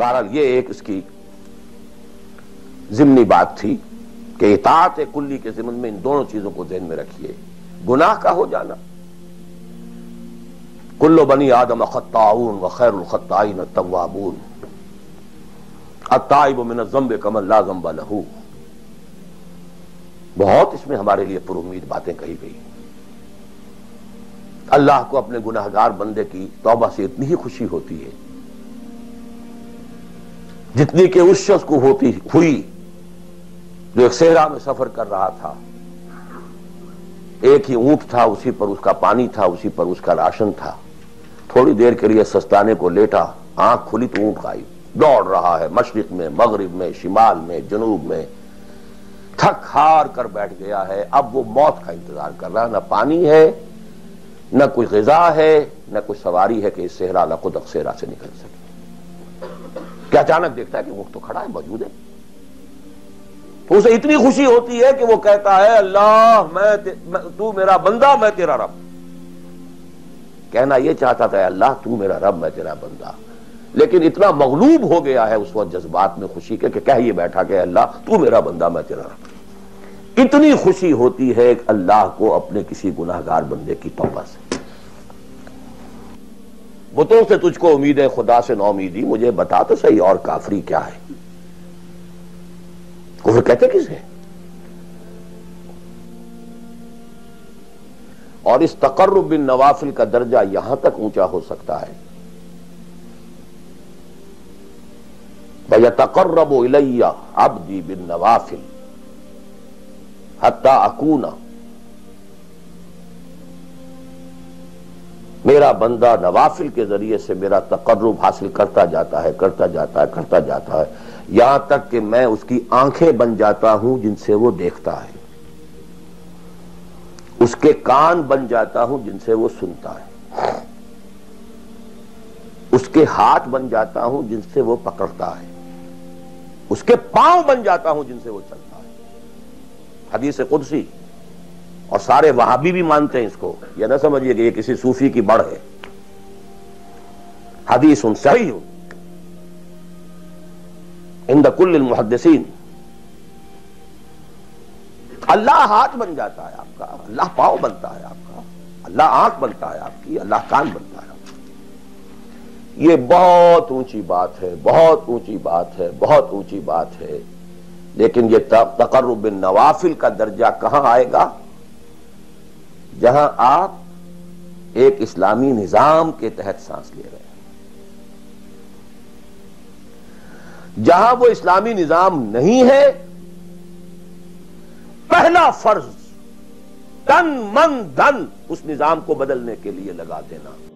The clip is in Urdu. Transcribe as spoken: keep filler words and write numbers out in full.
بہرحال یہ ایک اس کی ضمنی بات تھی کہ اطاعت کلی کے ضمن میں ان دونوں چیزوں کو ذہن میں رکھیے. گناہ کا ہو جانا، کل بنی آدم خطاؤون وخیر الخطائین التوابون، التائب من الذنب کمن لا ذنب لہ. بہت اس میں ہمارے لیے پر امید باتیں کہی گئی. اللہ کو اپنے گناہگار بندے کی توبہ سے اتنی ہی خوشی ہوتی ہے جتنی کہ اس شخص کو ہوتی ہوئی جو ایک صحرا میں سفر کر رہا تھا. ایک ہی اونٹ تھا، اسی پر اس کا پانی تھا، اسی پر اس کا راشن تھا. تھوڑی دیر کے لیے سستانے کو لیٹا، آنکھ کھلی تو اونٹ غائب. دوڑ رہا ہے مشرق میں، مغرب میں، شمال میں، جنوب میں، تھک ہار کر بیٹھ گیا ہے. اب وہ موت کا انتظار کر رہا ہے. نہ پانی ہے، نہ کوئی غذا ہے، نہ کوئی سواری ہے کہ اس صحرا لقدق صحرا سے نکل سکے. کہ اچانک دیکھتا ہے کہ اونٹ تو کھڑا ہے، موجود ہے. تو اسے اتنی خوشی ہوتی ہے کہ وہ کہتا ہے اللہ میں تو میرا بندہ، میں تیرا رب. کہنا یہ چاہتا تھا اللہ تو میرا رب، میں تیرا بندہ، لیکن اتنا مغلوب ہو گیا ہے اس وقت جذبات میں خوشی کے کہ کہہ یہ بیٹھا کہ اللہ تو میرا بندہ، میں تیرا رب. اتنی خوشی ہوتی ہے اللہ کو اپنے کسی گناہگار بندے کی توبہ سے. بتوں سے تجھ کو امید ہے، خدا سے نو امیدی. مجھے بتا تو صحیح اور کافری کیا ہے؟ کفر کہتے کسے؟ اور اس تقرب بالنوافل کا درجہ یہاں تک اونچا ہو سکتا ہے وَيَتَقَرَّبُ إِلَيَّ عَبْدِي بِالنَّوَافِلِ حَتَّى أَكُونَ. میرا بندہ نوافل کے ذریعے سے میرا تقرب حاصل کرتا جاتا ہے، کرتا جاتا ہے، کرتا جاتا ہے، یہاں تک کہ میں اس کی آنکھیں بن جاتا ہوں جن سے وہ دیکھتا ہے، اس کے کان بن جاتا ہوں جن سے وہ سنتا ہے، اس کے ہاتھ بن جاتا ہوں جن سے وہ پکڑتا ہے، اس کے پاؤں بن جاتا ہوں جن سے وہ چلتا ہے. حدیث قدسی، اور سارے وہابی بھی مانتے ہیں اس کو. یہ نہ سمجھیے کہ یہ کسی صوفی کی بڑھ ہے. حدیث صحیح عند کل المحدثین. اللہ ہاتھ بن جاتا ہے آپ کا، اللہ پاؤں بنتا ہے آپ کا، اللہ آنکھ بنتا ہے آپ کی، اللہ کان بنتا ہے آپ کا. یہ بہت اونچی بات ہے، بہت اونچی بات ہے، بہت اونچی بات ہے. لیکن یہ تقرب بالنوافل کا درجہ کہاں آئے گا؟ جہاں آپ ایک اسلامی نظام کے تحت سانس لے رہے ہیں. جہاں وہ اسلامی نظام نہیں ہے، پہلا فرض تن من دھن اس نظام کو بدلنے کے لیے لگا دینا.